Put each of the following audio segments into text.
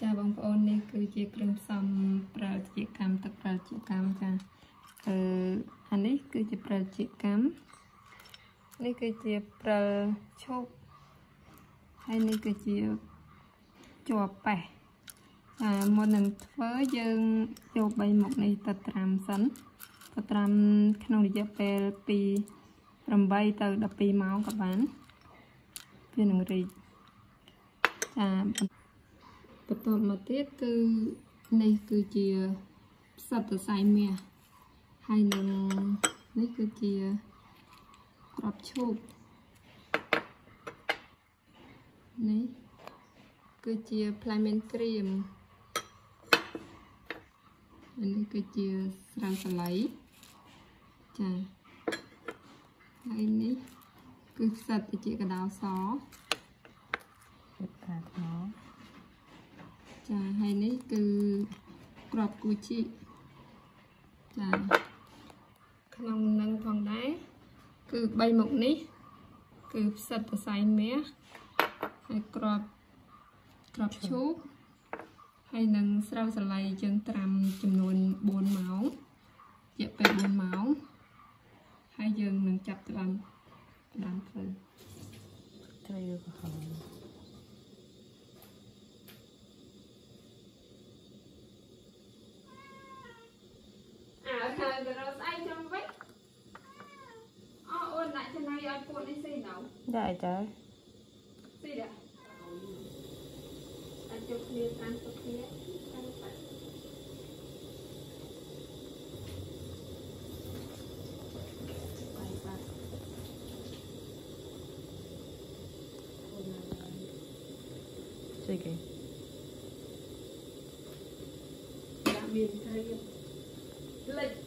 ចាបងប្អូននេះគឺជាគ្រឿងផ្សំប្រើជាកម្មទឹកប្រើជាកម្មចាអានេះគឺជាប្រើជាកម្មនេះគឺជាប្រើឈប់ហើយនេះគឺជាជាប់ប៉េះមុននឹងធ្វើយើងយក3មុខនេះទៅត្រាំសិនទៅត្រាំក្នុងរយៈពេលពី8ទៅ12ម៉ោងក៏បានវានឹងរីកបន្តមកទៀតគឺនេះគឺជាផ្សិតសរសៃមាសហើយនឹងនេះគឺជាក្របឈូកនេះគឺជាផ្លែមានក្រៀមនេះគឺជាស្រាំសាឡៃចាហើយនេះគឺផ្សិតទៅជាកដោសខាថ្មចាហើយនេះគឺក្របគូជីចាក្នុងនឹងផងដែរគឺ3មុខនេះគឺផ្សិតសរសៃមាសហើយក្របឈូកហើយនឹងស្រូវសាឡៃយើងត្រាំចំនួន4ម៉ោងរយៈពេល4ម៉ោងហើយយើងនឹងចាប់ផ្ដើមធ្វើត្រូវយកក្រហមហើយទៅរកស្អែកចង់វិញអូនដាក់ចំណៃឲ្យពួកនេះស៊ីនៅដាក់ទៅស៊ីដាក់អាចជុំគ្នាតាមទុកគ្នាតាមបាត់ជួយគេដាក់មានត្រីលេច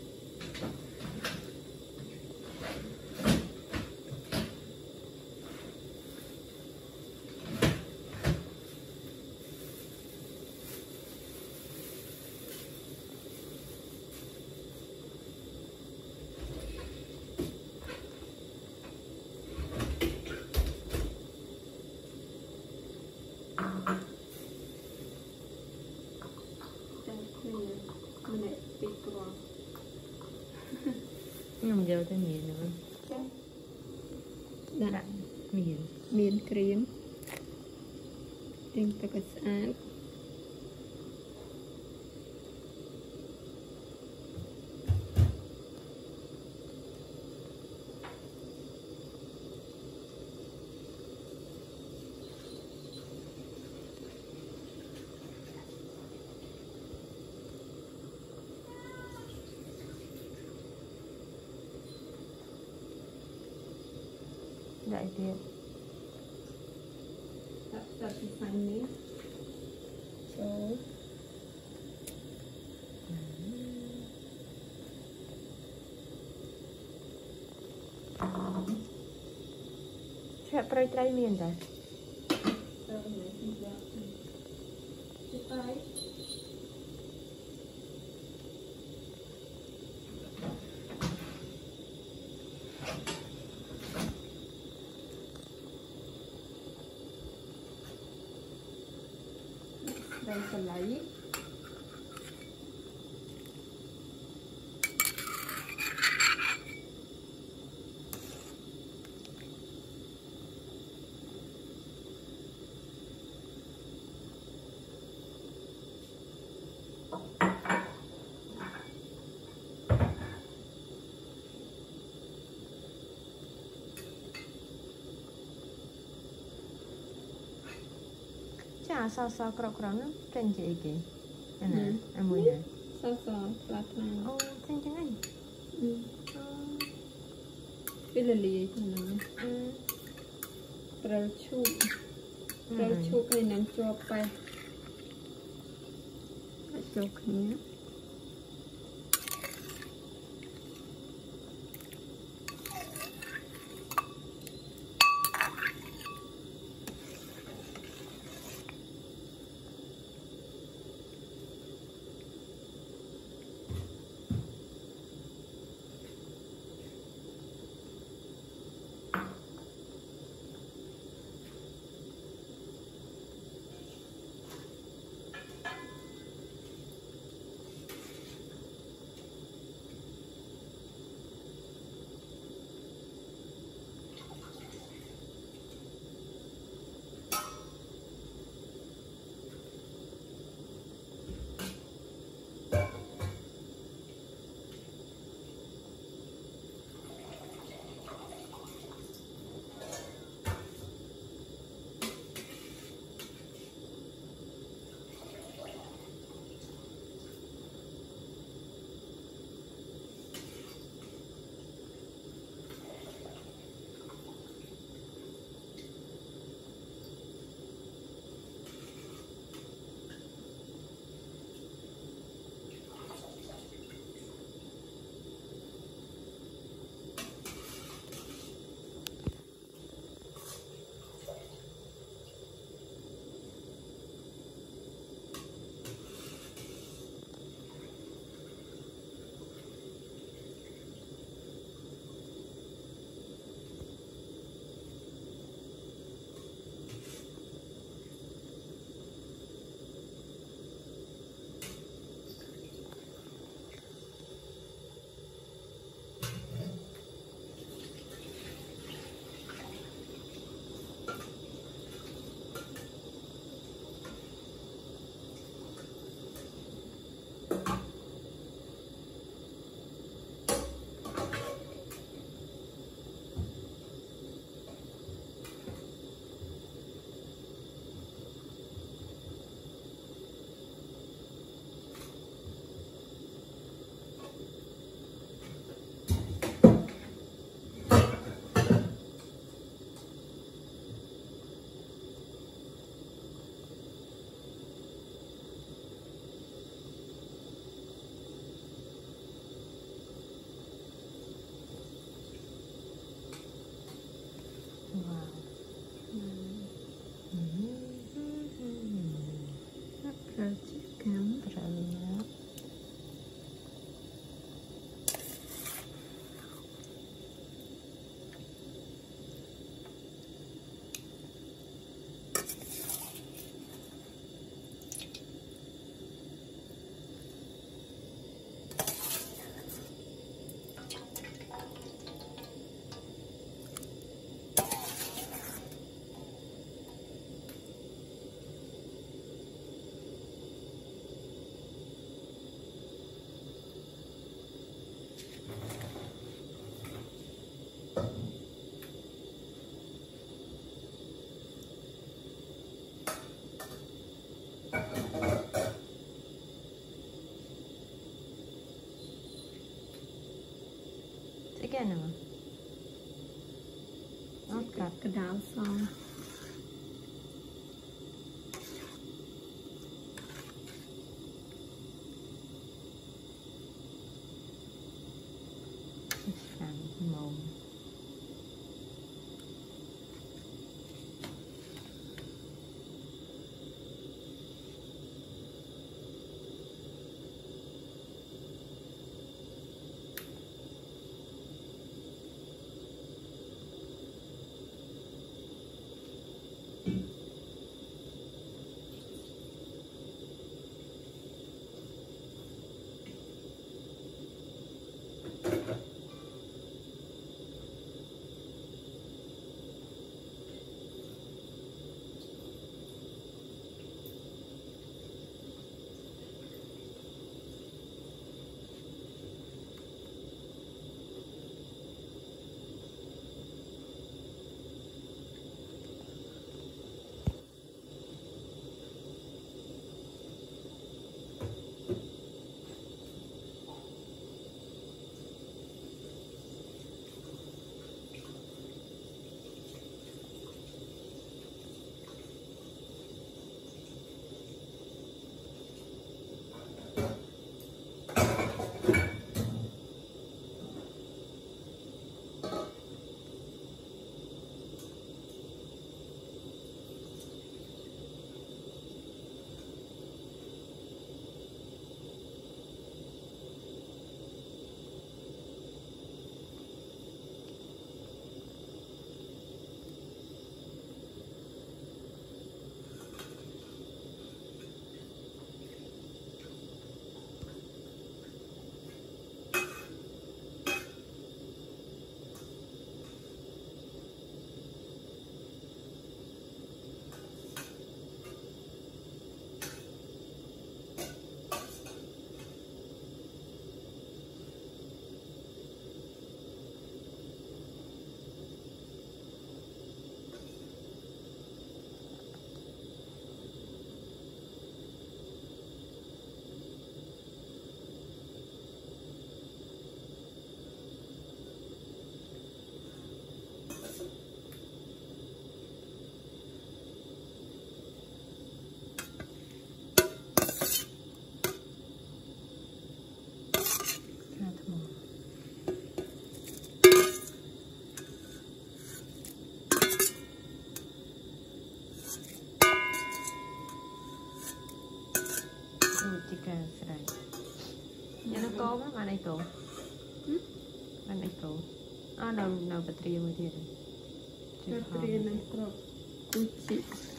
ខ្ញុំយកទៅមានហ្នឹងដាក់មានក្រៀមទាំងទឹកឲ្យស្អាតដាក់ទៀតដាក់ពីសាញ់នេះចូលឆាប់ត្រីមានតែđây sẽ lấy sao krok nó trên chị kì anh nè anh mùi nè sao là thang ô trên chân anh cái là lì thế nào rau chua này nằm cho bay chua nhé cái này mà nó cặp cái đào xong màu cô á, bạn này cô bạn này cô đâu bật riêng mới thiệt bật riêng này cô chị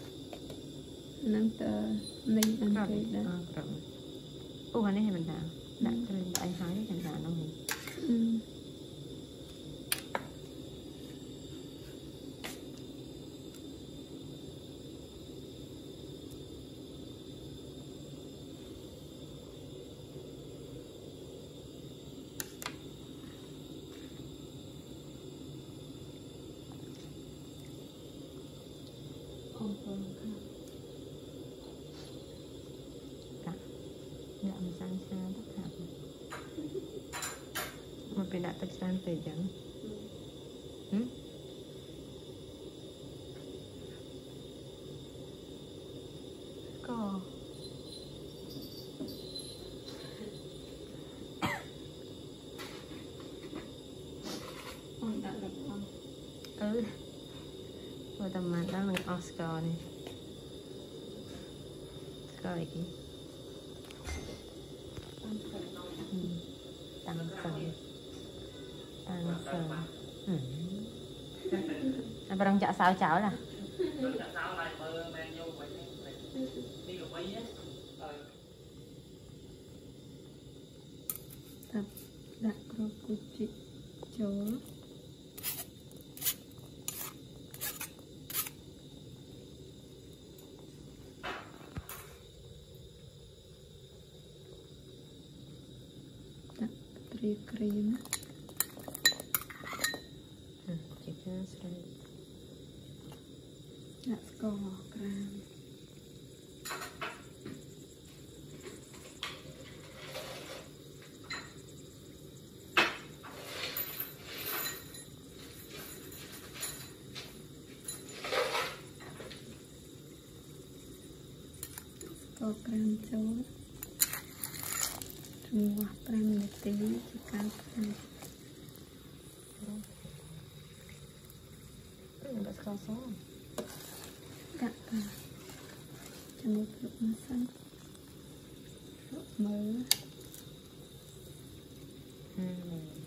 năng tờ này ăn cái đó ô anh ấy hay mình đã cho nên anh hái chẳng hạn đâu mình sang xa tất cả mà phải đặt tất sang về chẳng có con đã được không rồi tầm mặt đó mình Oscar này coi kìa tăng phần anh đang chợ sao chảo là tập đặt vào của chị chó cream that's go gram កក្រាមចូលរំងាស់5នាទីជាការផ្សាយ Đã có số ដាក់ទៅជាមួយភ្លុកមកសិនភ្លុកមើល